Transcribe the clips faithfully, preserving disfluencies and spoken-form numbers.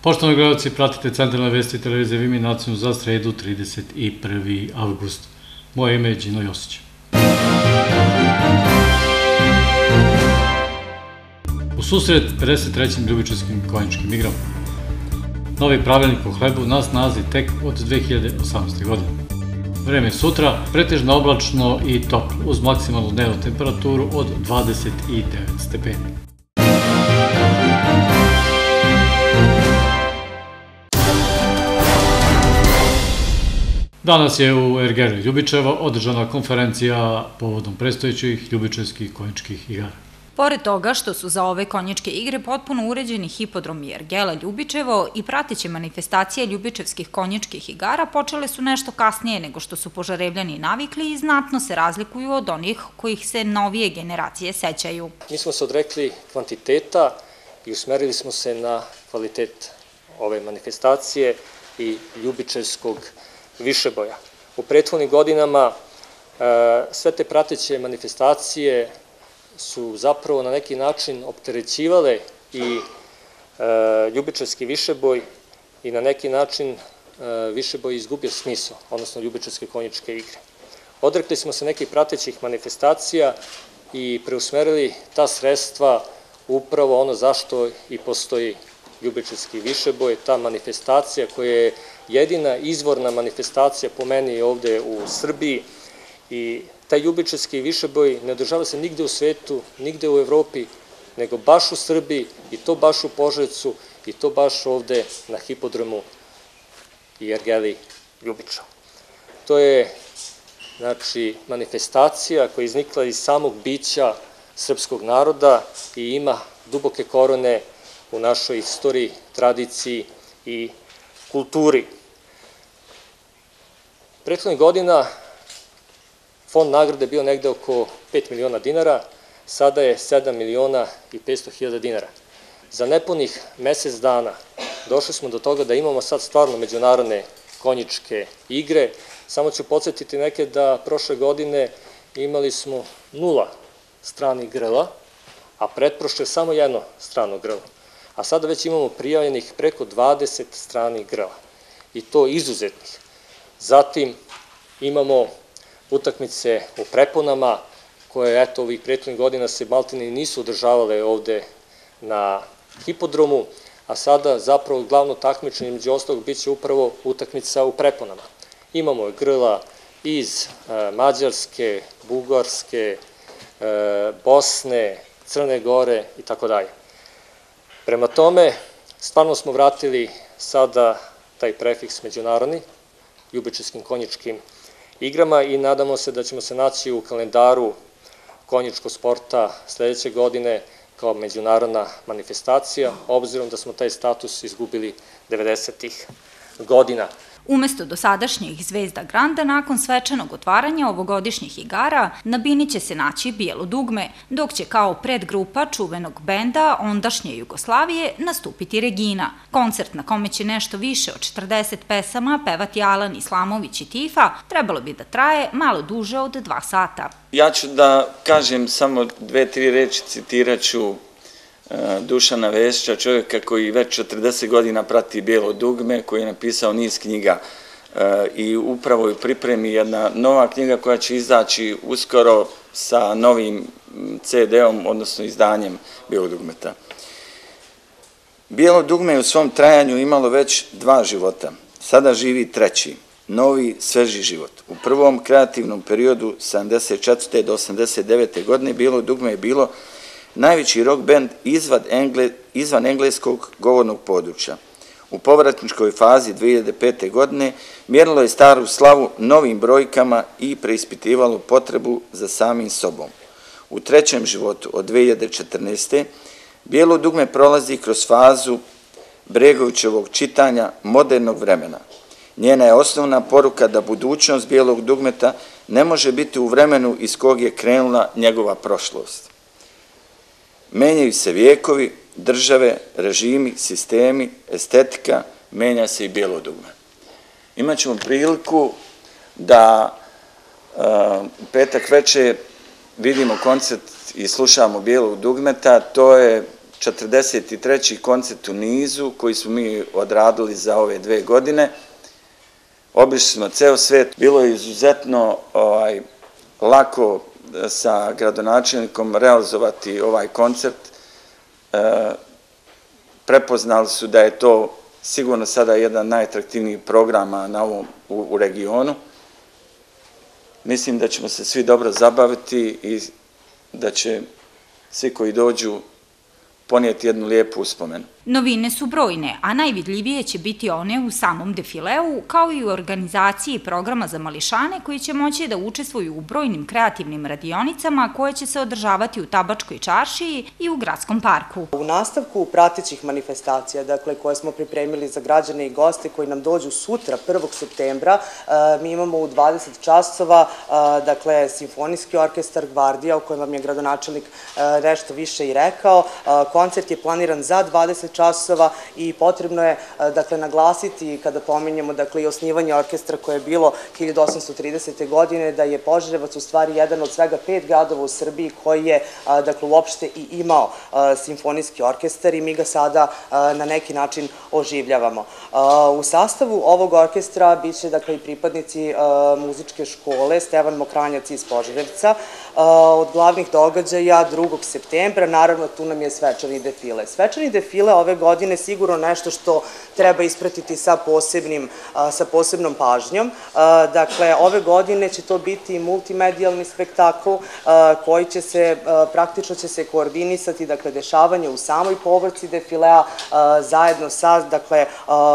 Poštovani gledalci, pratite Centralne vesti televizije Vimi nacionalnu za sredu trideset prvi avgust. Moje ime je Đino Josić. U susret pedeset trećim ljubičarskim konjičkim igrama. Novi pravilnik o hlebu na snazi tek od dve hiljade osamnaeste. godine. Vreme sutra pretežno oblačno i toplo, uz maksimalnu dnevnu temperaturu od dvadeset devet stepeni. Danas je u Ergeli Ljubičeva održana konferencija povodom predstojećih ljubičevskih konjičkih igara. Pored toga što su za ove konjičke igre potpuno uređeni hipodromi Ergela Ljubičevo i prateće manifestacije ljubičevskih konjičkih igara počele su nešto kasnije nego što su Požarevljani navikli i znatno se razlikuju od onih kojih se novije generacije sećaju. Mi smo se odrekli kvantiteta i usmerili smo se na kvalitet ove manifestacije i ljubičevskog višeboja. U prethodnim godinama sve te prateće manifestacije su zapravo na neki način opterećivale i ljubičevski višeboj i na neki način višeboj izgubio smisao, odnosno ljubičevske konjičke igre. Odrekli smo se nekih pratećih manifestacija i preusmerili ta sredstva upravo ono zašto i postoji ljubičevski višeboj, ta manifestacija koja je jedina izvorna manifestacija po meni ovde u Srbiji i taj ljubičevski višeboj ne održava se nigde u svetu, nigde u Evropi, nego baš u Srbiji i to baš u Požarevcu i to baš ovde na hipodromu i Ergeli Ljubičevo. To je, znači, manifestacija koja je iznikla iz samog bića srpskog naroda i ima duboke korene u našoj istoriji, tradiciji i kulturi. Prethodnih godina fond nagrade bio negde oko pet miliona dinara, sada je sedam miliona i petsto hiljada dinara. Za nepunih mesec dana došli smo do toga da imamo sad stvarno međunarodne konjičke igre. Samo ću podsjetiti neke da prošle godine imali smo nula stranih grla, a pretprošle samo jedno strano grlo. A sada već imamo prijavljenih preko dvadeset stranih grla i to izuzetnih. Zatim imamo utakmice u preponama koje, eto, ovih prethodnih godina se maltene nisu održavale ovde na hipodromu, a sada zapravo glavno takmičenje među ostalog biće upravo utakmica u preponama. Imamo grla iz Mađarske, Bugarske, Bosne, Crne Gore i tako dalje. Prema tome, stvarno smo vratili sada taj prefiks međunarodni ljubičevskim konjičkim igrama i nadamo se da ćemo se naći u kalendaru konjičkog sporta sledeće godine kao međunarodna manifestacija, obzirom da smo taj status izgubili devedesetih godina. Umesto dosadašnjih Zvezda Granda, nakon svečanog otvaranja ovogodišnjih igara, na bini će se naći Bijelo dugme, dok će kao predgrupa čuvenog benda ondašnje Jugoslavije nastupiti Regina. Koncert na kome će nešto više od četrdeset pesama pevati Alan Islamović i Tifa trebalo bi da traje malo duže od dva sata. Ja ću da kažem samo dve, tri reči, citirat ću Dušana Vesića, čovjeka koji već četrdeset godina prati Bijelo dugme, koji je napisao niz knjiga i upravo je pripremi jedna nova knjiga koja će izaći uskoro sa novim ce de-om, odnosno izdanjem Bijelog dugmeta. Bijelo dugme je u svom trajanju imalo već dva života, sada živi treći, novi, sveži život. U prvom kreativnom periodu sedamdeset četvrte do osamdeset devete godine Bijelo dugme je bilo najveći rock band izvan engleskog govornog područja. U povratničkoj fazi dve hiljade pete. godine mjerilo je staru slavu novim brojkama i preispitivalo potrebu za samim sobom. U trećem životu od dve hiljade četrnaeste. Bijelo dugme prolazi kroz fazu Bregovićevog čitanja modernog vremena. Njena je osnovna poruka da budućnost Bijelog dugmeta ne može biti u vremenu iz kog je krenula njegova prošlost. Menjaju se vijekovi, države, režimi, sistemi, estetika, menja se i Bijelo dugme. Imaćemo priliku da u petak veče vidimo koncert i slušamo Bijelog dugmeta. To je četrdeset treći koncert u nizu koji smo mi odradili za ove dve godine. Obišli smo ceo svet, bilo je izuzetno ovaj, lako sa gradonačelnikom realizovati ovaj koncert. E, prepoznali su da je to sigurno sada jedan najatraktivnijih programa na ovom, u, u regionu. Mislim da ćemo se svi dobro zabaviti i da će svi koji dođu ponijeti jednu lijepu uspomenu. Novine su brojne, a najvidljivije će biti one u samom defileu, kao i u organizaciji programa za mališane koji će moći da učestvuju u brojnim kreativnim radionicama koje će se održavati u Tabačkoj čaršiji i u Gradskom parku. U nastavku pratećih manifestacija, dakle, koje smo pripremili za građane i goste koji nam dođu sutra, prvog septembra, mi imamo u dvadeset časova, dakle, Simfonijski orkestar Gvardija, o kojem vam je gradonačelnik nešto više i rekao. Koncert je planiran za dvadeset časova i potrebno je, dakle, naglasiti kada pominjemo, dakle, i osnivanje orkestra koje je bilo hiljadu osamsto tridesete. godine, da je Požarevac u stvari jedan od svega pet gradova u Srbiji koji je, dakle, uopšte i imao simfonijski orkestar i mi ga sada na neki način oživljavamo. U sastavu ovog orkestra biće, dakle, i pripadnici muzičke škole Stevan Mokranjac iz Požarevca. Od glavnih događaja drugog septembra, naravno, tu nam je svečani defile. Svečani defile ove godine sigurno nešto što treba ispratiti sa posebnim, sa posebnom pažnjom. Dakle, ove godine će to biti multimedijalni spektakl koji će se, praktično će se koordinisati, dakle, dešavanje u samoj povorci defilea zajedno sa, dakle,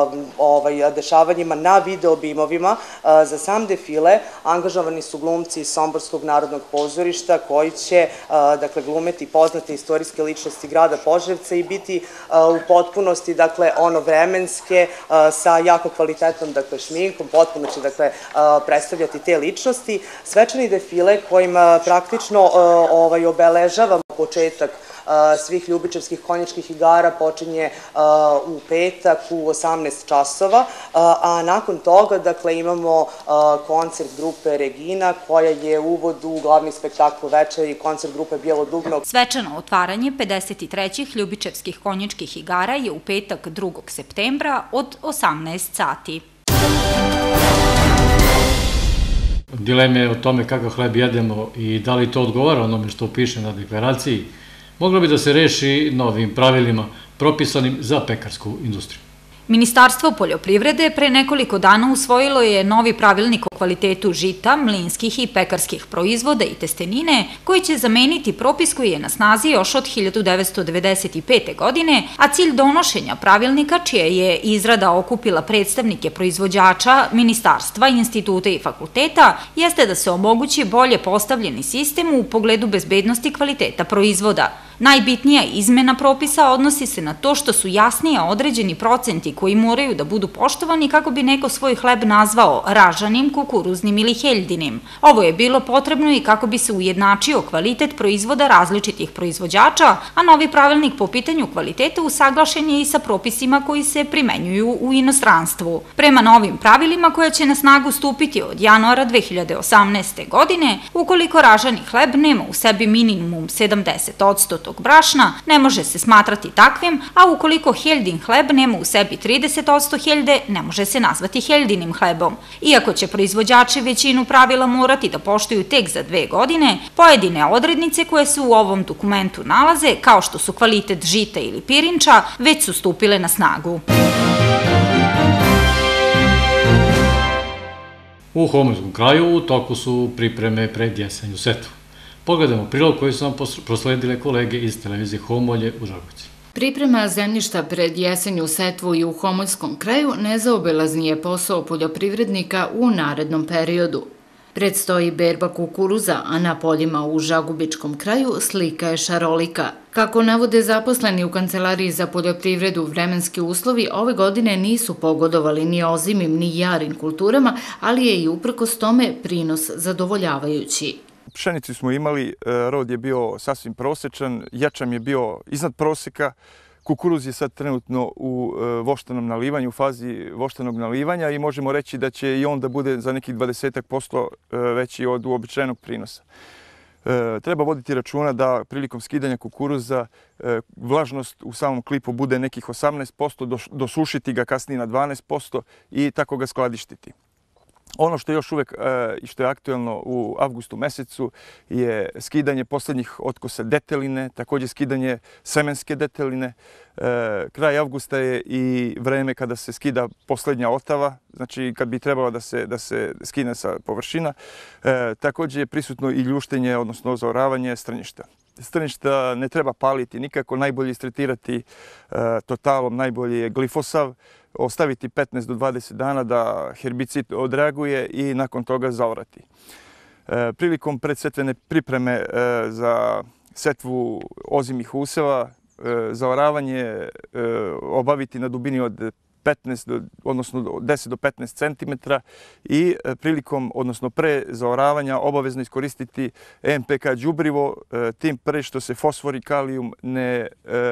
ovaj, dešavanjima na videobimovima. Za sam defile angažovani su glumci iz Somborskog narodnog pozorišta koji će, dakle, glumeti poznate istorijske ličnosti grada Požarevca i biti u potpunosti, dakle, ono vremenske, sa jako kvalitetnom, dakle, šminkom, potpuno će, dakle, predstavljati te ličnosti. Svečani defile kojim praktično ovaj, obeležavamo početak svih ljubičevskih konjičkih igara počinje u petak u osamnaest časova, a nakon toga, dakle, imamo koncert grupe Regina koja je uvod u glavni spektakl večeri, koncert grupe Bijelo dugme. Svečano otvaranje pedeset trećih ljubičevskih konjičkih igara je u petak drugog septembra od osamnaest sati. Dileme o tome kakav hleb jedemo i da li to odgovara onome što piše na deklaraciji, moglo bi da se reši novim pravilima propisanim za pekarsku industriju. Ministarstvo poljoprivrede pre nekoliko dana usvojilo je novi pravilnik o kvalitetu žita, mlinskih i pekarskih proizvoda i testenine, koji će zameniti propis koji je na snazi još od hiljadu devetsto devedeset pete. godine, a cilj donošenja pravilnika, čija je izrada okupila predstavnike proizvođača, ministarstva, instituta i fakulteta, jeste da se omogući bolje postavljeni sistem u pogledu bezbednosti kvaliteta proizvoda. Najbitnija izmena propisa odnosi se na to što su jasnije određeni procenti koji moraju da budu poštovani kako bi neko svoj hleb nazvao ražanim, kukuruznim ili heljdinim. Ovo je bilo potrebno i kako bi se ujednačio kvalitet proizvoda različitih proizvođača, a novi pravilnik po pitanju kvaliteta usaglašen je i sa propisima koji se primenjuju u inostranstvu. Prema novim pravilima koja će na snagu stupiti od januara dve hiljade osamnaeste. godine, ukoliko ražani hleb nema u sebi minimum sedamdeset posto tog brašna, ne može se smatrati takvim, a ukoliko heljdin hleb nema u sebi trideset posto heljde, ne može se nazvati heljdinim hlebom. Iako će proizvođači većinu pravila morati da poštuju tek za dve godine, pojedine odrednice koje se u ovom dokumentu nalaze, kao što su kvalitet žita ili pirinča, već su stupile na snagu. U Homoljskom kraju u toku su pripreme pred jesenju setvu. Pogledamo prilog koji su nam prosledile kolege iz televizije Homolje u Žagubici. Priprema zemljišta pred jesenju setvu i u Homoljskom kraju nezaobilazni je posao poljoprivrednika u narednom periodu. Predstoji berba kukuruza, a na poljima u Žagubičkom kraju slika je šarolika. Kako navode zaposleni u Kancelariji za poljoprivredu, vremenski uslovi ove godine nisu pogodovali ni ozimim ni jarim kulturama, ali je i uprkos tome prinos zadovoljavajući. Pšenici smo imali, rod je bio sasvim prosečan, ječam je bio iznad proseka, kukuruz je sad trenutno u voštanom nalivanju, u fazi voštanog nalivanja i možemo reći da će i on da bude za nekih dvadeset posto veći od uobičajenog prinosa. Treba voditi računa da prilikom skidanja kukuruza vlažnost u samom klipu bude nekih osamnaest posto, dosušiti ga kasnije na dvanaest posto i tako ga skladištiti. Ono što je još uvek i što je aktuelno u avgustu mesecu je skidanje poslednjih otkosa deteline, također skidanje semenske deteline. Kraj avgusta je i vreme kada se skida poslednja otava, znači kad bi trebalo da se, da se skine sa površina. Također je prisutno i ljuštenje, odnosno zaoravanje strnjišta. Strnjišta ne treba paliti nikako, najbolje istretirati totalom, najbolje je glifosav, ostaviti petnaest do dvadeset dana da herbicid odreaguje i nakon toga zaorati. Prilikom predsetvene pripreme za setvu ozimih useva, zaoravanje obaviti na dubini od petnaest, odnosno deset do petnaest centimetara i prilikom, odnosno pre zaoravanja obavezno iskoristiti en pe ka đubrivo, tim pre što se fosfor i kalijum ne,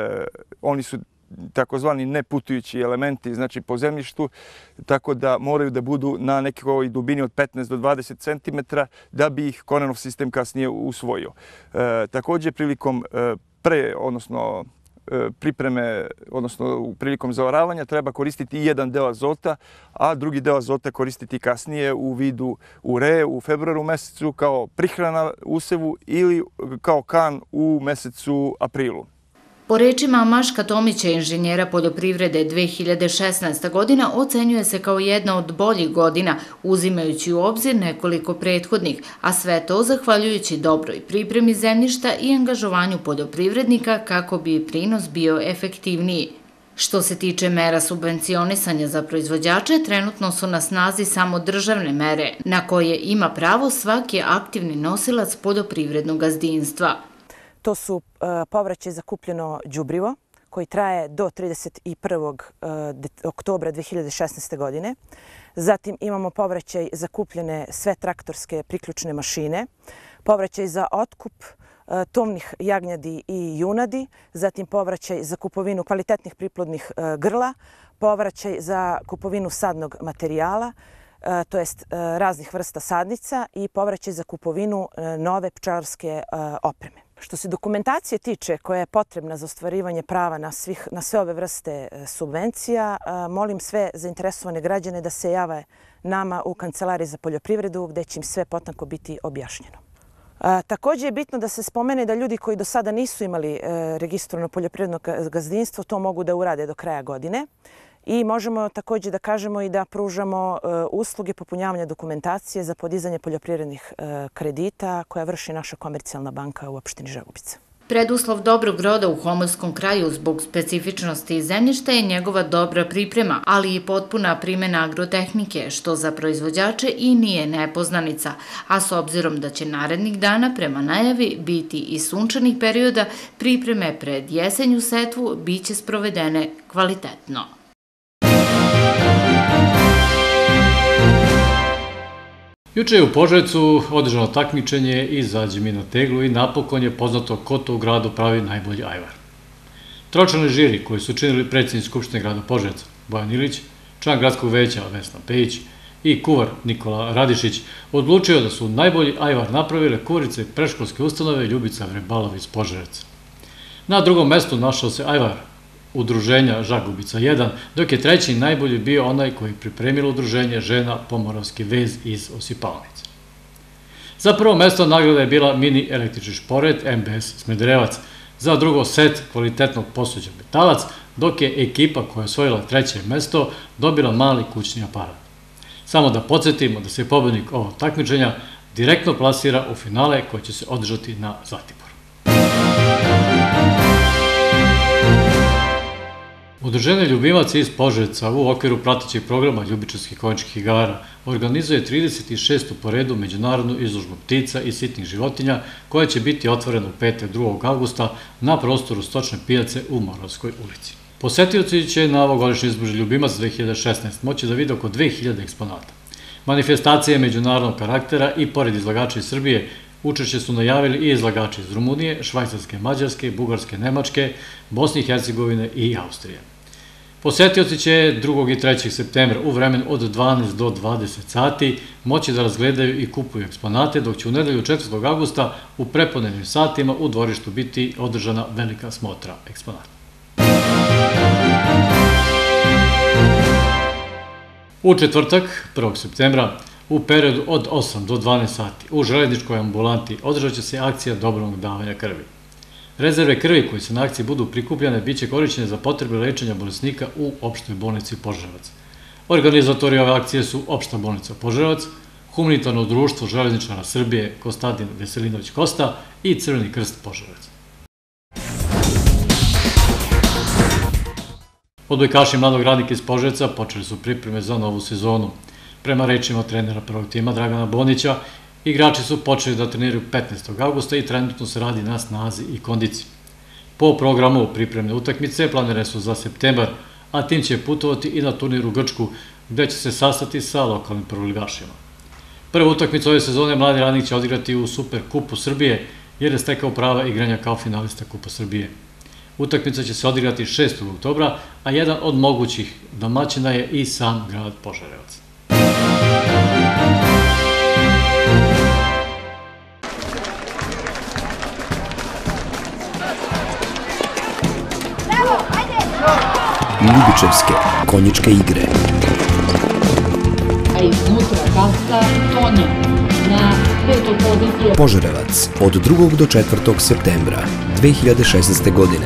oni su takozvani neputujući elementi, znači po zemljištu, tako da moraju da budu na nekoj dubini od petnaest do dvadeset centimetara da bi ih korenov sistem kasnije usvojio. Također prilikom pre, odnosno pripreme, odnosno prilikom zaoravanja treba koristiti i jedan deo azota, a drugi deo azota koristiti kasnije u vidu ureje u februaru mesecu kao prihrana usevu ili kao kan u mesecu aprilu. Po rečima Maška Tomića, inženjera poljoprivrede, dve hiljade šesnaesta. godina ocenjuje se kao jedna od boljih godina, uzimajući u obzir nekoliko prethodnih, a sve to zahvaljujući dobroj pripremi zemljišta i angažovanju poljoprivrednika kako bi prinos bio efektivniji. Što se tiče mera subvencionisanja za proizvođače, trenutno su na snazi samo državne mere, na koje ima pravo svaki aktivni nosilac poljoprivrednog gazdinstva. To su povraćaj za kupljeno đubrivo koji traje do trideset prvog oktobra dve hiljade šesnaeste. godine. Zatim imamo povraćaj za kupljene sve traktorske priključne mašine, povraćaj za otkup tovnih jagnjadi i junadi, zatim povraćaj za kupovinu kvalitetnih priplodnih grla, povraćaj za kupovinu sadnog materijala, to jest raznih vrsta sadnica i povraćaj za kupovinu nove pčelarske opreme. Što se dokumentacije tiče koja je potrebna za ostvarivanje prava na, svih, na sve ove vrste subvencija, molim sve zainteresovane građane da se jave nama u Kancelariji za poljoprivredu gdje će im sve potanko biti objašnjeno. Također je bitno da se spomene da ljudi koji do sada nisu imali registrovano poljoprivredno gazdinstvo to mogu da urade do kraja godine. I možemo također da kažemo i da pružamo usluge popunjavanja dokumentacije za podizanje poljoprivrednih kredita koja vrši naša komercijalna banka u opštini Žegubica. Preduslov dobrog roda u Homoljskom kraju zbog specifičnosti zemljišta je njegova dobra priprema, ali i potpuna primjena agrotehnike, što za proizvođače i nije nepoznanica, a s obzirom da će narednih dana prema najavi biti i sunčanih perioda, pripreme pred jesenju setvu biće sprovedene kvalitetno. Juče je u Požarevcu održano takmičenje Izađi mi na teglu i napokon je poznato ko to u gradu pravi najbolji ajvar. Tročlani žiri koji su činili predsjednik Skupštine grada Požarevca Bojan Ilić, član gradskog veća Vesna Pejić i kuvar Nikola Radišić odlučio da su najbolji ajvar napravile kuvarice predškolske ustanove Ljubica Vrebalov iz Požarevca. Na drugom mestu našao se ajvar udruženja Žagubica jedan, dok je treći najbolji bio onaj koji pripremilo udruženje žena Pomoravski vez iz Osipalnice. Za prvo mesto nagrada je bila mini električni šporet em be es Smederevac, za drugo set kvalitetnog posuđa Metalac, dok je ekipa koja je osvojila treće mesto dobila mali kućni aparat. Samo da podsjetimo da se pobednik ovog takmičenja direktno plasira u finale koji će se održati na Zlatiboru. Udruženje Ljubimaca iz Požarevca u okviru pratećeg programa Ljubičanskih konjičkih igara organizuje trideset šestu po redu međunarodnu izložbu ptica i sitnih životinja koja će biti otvorena u petak drugog avgusta na prostoru stočne pijace u Moravskoj ulici. Posetioci će na ovogodišnjoj izložbi Ljubimac dve hiljade šesnaeste. moći da vide oko dve hiljade eksponata. Manifestacije međunarodnog karaktera i pored izlagača iz Srbije učešće su najavili i izlagači iz Rumunije, Švajcarske, Mađarske, Bugarske, Nemačke, Bosne i Hercegovine i Austrije. Posetioci će drugog i trećeg septembra u vremenu od dvanaest do dvadeset sati moći da razgledaju i kupuju eksponate, dok će u nedelju četvrtog avgusta u prepodnevnim satima u dvorištu biti održana velika smotra eksponata. U četvrtak, prvog septembra, u periodu od osam do dvanaest sati u železničkoj ambulanti održat će se akcija dobrovoljnog davanja krvi. Rezerve krvi koje se na akciji budu prikupljene biće korišćene za potrebe lečenja bolesnika u opštoj bolnici Požarevac. Organizatori ove akcije su Opšta bolnica Požarevac, Humanitarno društvo železničara Srbije Kostadin Veselinović Kosta i Crveni krst Požarevac. Odbojkaši Mladog radnika iz Požarevca počeli su pripreme za novu sezonu. Prema rečima trenera prvog tima Dragana Bonića, igrači su počeli da treniraju petnaestog avgusta i trenutno se radi na snazi i kondiciji. Po programu pripremne utakmice planirane su za septembar, a tim će putovati i na turnir u Grčku, gde će se sastati sa lokalnim prvoligašima. Prvu utakmicu ove sezone Mladi radnik će odigrati u Super kupu Srbije, jer je stekao prava igranja kao finalista Kupa Srbije. Utakmica će se odigrati šestog oktobra, a jedan od mogućih domaćina je i sam grad Požarevac. Ljubičevske konjičke igre. A iznutra gasta Tonja na petoj poziciji. Požarevac od drugog do četvrtog septembra dve hiljade šesnaeste godine.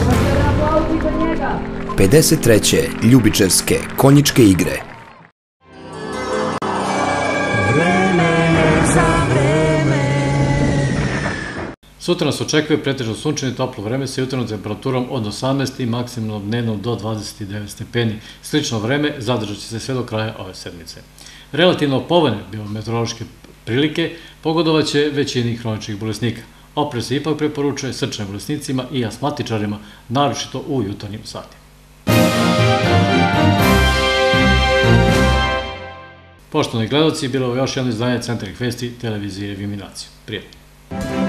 pedeset treće Ljubičevske konjičke igre. Sutra nas očekuje pretežno sunčano i toplo vreme sa jutarnjom temperaturom od osamnaest i maksimalno dnevno do dvadeset devet stepeni. Slično vreme zadržat će se sve do kraja ove sedmice. Relativno povoljne biometeorološke prilike pogodovaće većini hroničnih bolesnika. Oprez se ipak preporučuje srčanim bolesnicima i astmatičarima, naročito u jutarnjim satima. Poštovani gledalci, bilo je još jedno izdanje Centralnih vesti televizije Viminacija. Prijatno!